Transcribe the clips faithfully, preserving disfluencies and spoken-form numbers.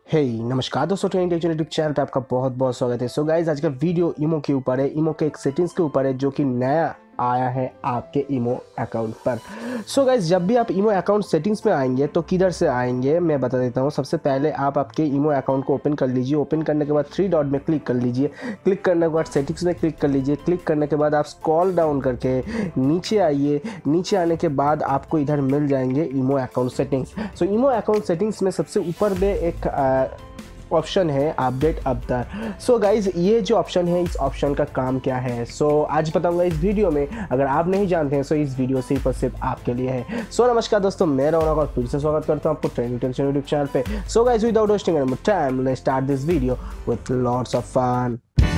हे hey, नमस्कार दोस्तों, training technique YouTube channel पे आपका बहुत बहुत स्वागत है। सो गाइज, आज का वीडियो इमो के ऊपर है, इमो के एक सेटिंग्स के ऊपर है जो कि नया आया है आपके इमो अकाउंट पर। सो गाइज, जब भी आप इमो अकाउंट सेटिंग्स में आएंगे तो किधर से आएंगे मैं बता देता हूँ। सबसे पहले आप आपके इमो अकाउंट को ओपन कर लीजिए। ओपन करने के बाद थ्री डॉट में क्लिक कर लीजिए। क्लिक करने के बाद सेटिंग्स में क्लिक कर लीजिए। क्लिक करने के बाद आप स्क्रॉल डाउन करके नीचे आइए। नीचे आने के बाद आपको इधर मिल जाएंगे imo account settings. So imo account settings में सबसे ऊपर में एक आ, ऑप्शन है अपडेट अवतार। सो गाइज, ये जो ऑप्शन है, इस ऑप्शन का काम क्या है, सो so, आज बताऊंगा इस वीडियो में। अगर आप नहीं जानते हैं सो इस वीडियो सिर्फ और सिर्फ आपके लिए है। सो so, नमस्कार दोस्तों, मैं रौनक और फिर से स्वागत करता हूं आपको ट्रेनिंग टेक्निक यूट्यूब चैनल पे। So guys, without wasting any time let's start this video with lots of fun.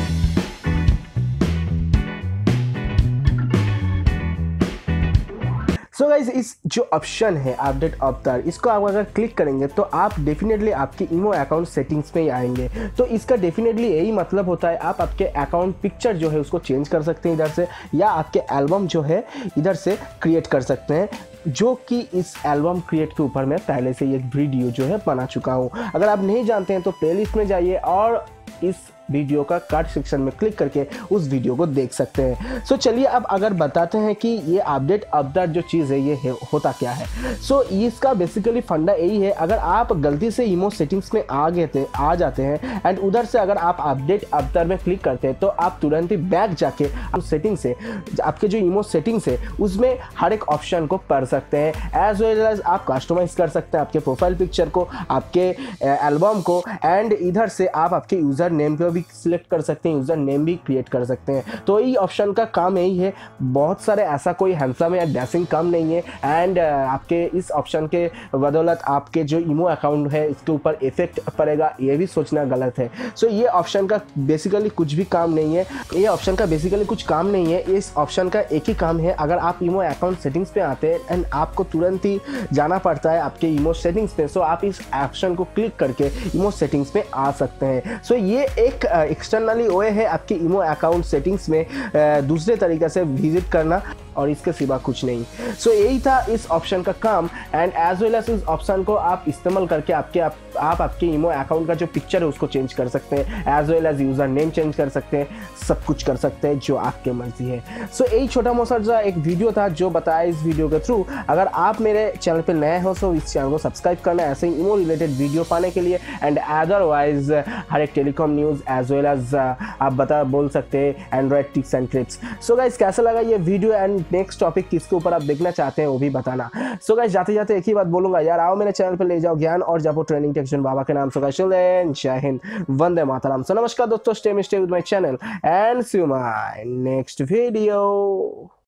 So guys, इस जो ऑप्शन है अपडेट अवतार, इसको आप अगर क्लिक करेंगे तो आप डेफिनेटली आपके इमो अकाउंट सेटिंग्स में ही आएंगे। तो इसका डेफिनेटली यही मतलब होता है, आप आपके अकाउंट पिक्चर जो है उसको चेंज कर सकते हैं इधर से, या आपके एल्बम जो है इधर से क्रिएट कर सकते हैं, जो कि इस एल्बम क्रिएट के ऊपर मैं पहले से एक वीडियो जो है बना चुका हूँ। अगर आप नहीं जानते हैं तो प्लेलिस्ट में जाइए और इस वीडियो का कार्ड सेक्शन में क्लिक करके उस वीडियो को देख सकते हैं। सो चलिए अब अगर बताते हैं कि ये अपडेट अवतार जो चीज़ है ये है, होता क्या है। सो इसका बेसिकली फंडा यही है, अगर आप गलती से इमो सेटिंग्स में आ गए थे आ जाते हैं एंड उधर से अगर आप अपडेट अवतार में क्लिक करते हैं तो आप तुरंत ही बैक जाके उस सेटिंग से, आपके जो इमो सेटिंग्स है उसमें हर एक ऑप्शन को पढ़ सकते हैं। एज वेल एज आप कस्टमाइज कर सकते हैं आपके प्रोफाइल पिक्चर को, आपके एल्बम को, एंड इधर से आप आपके यूज़र नेम को भी सिलेक्ट कर सकते हैं, यूजर नेम भी क्रिएट कर सकते हैं। तो ये ऑप्शन का काम यही है। बहुत सारे ऐसा कोई हैंडसम या डैशिंग काम नहीं है, एंड आपके इस ऑप्शन के बदौलत आपके जो इमो अकाउंट है इसके ऊपर इफेक्ट पड़ेगा, ये भी सोचना गलत है। सो ये ऑप्शन का बेसिकली कुछ भी काम नहीं है। ये ऑप्शन का बेसिकली कुछ काम नहीं है। इस ऑप्शन का एक ही काम है, अगर आप इमो अकाउंट सेटिंग्स पे आते हैं एंड आपको तुरंत ही जाना पड़ता है आपके इमो सेटिंग्स पे, सो आप इस ऑप्शन को क्लिक करके इमो सेटिंग्स पे आ सकते हैं। सो ये एक एक्सटर्नली वे है आपकी इमो अकाउंट सेटिंग्स में दूसरे तरीके से विजिट करना, और इसके सिवा कुछ नहीं। सो so, यही था इस ऑप्शन का काम, एंड एज वेल एज इस ऑप्शन को आप इस्तेमाल करके आपके आप, आप आपके इमो अकाउंट का जो पिक्चर है उसको चेंज कर सकते हैं, as well as user name change कर सकते हैं, सब कुछ कर सकते हैं जो आपके मर्जी है। सो so, यही छोटा मोटा सा एक वीडियो था जो बताया इस वीडियो के थ्रू। अगर आप मेरे चैनल पर नए हो तो इस चैनल को सब्सक्राइब करना ऐसे ही इमो रिलेटेड वीडियो पाने के लिए, एंड अदरवाइज हर एक telecom news as well as आप बता बोल सकते हैं Android tips and tricks. So guys, कैसा लगा ये वीडियो एंड नेक्स्ट टॉपिक किसके ऊपर आप देखना चाहते हैं वो भी बताना। सो गाइस, जाते जाते एक ही बात बोलूंगा, यार आओ मेरे चैनल पे ले जाओ ज्ञान और जापो ट्रेनिंग टेक्शन बाबा के नाम। सो गाइस, जय हिंद, वंदे मातरम। सो नमस्कार दोस्तों, stay stay with my channel and see you my next video.